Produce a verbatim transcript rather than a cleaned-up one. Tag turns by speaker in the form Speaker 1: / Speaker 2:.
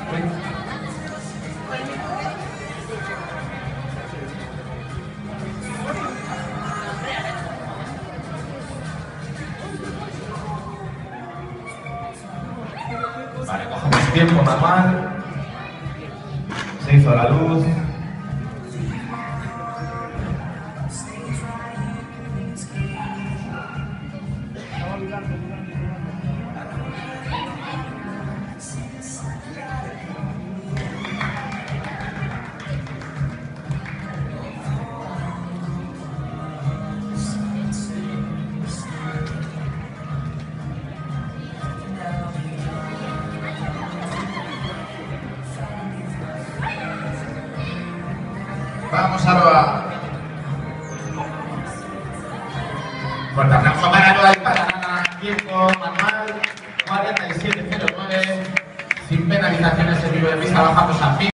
Speaker 1: Vale, cogemos tiempo manual. Se hizo la luz. Vamos a fuerte aplauso para Noa y para Ana. Tiempo manual cuarenta y siete cero nueve. Sin penalizaciones en vivo de pista, bajamos a fin.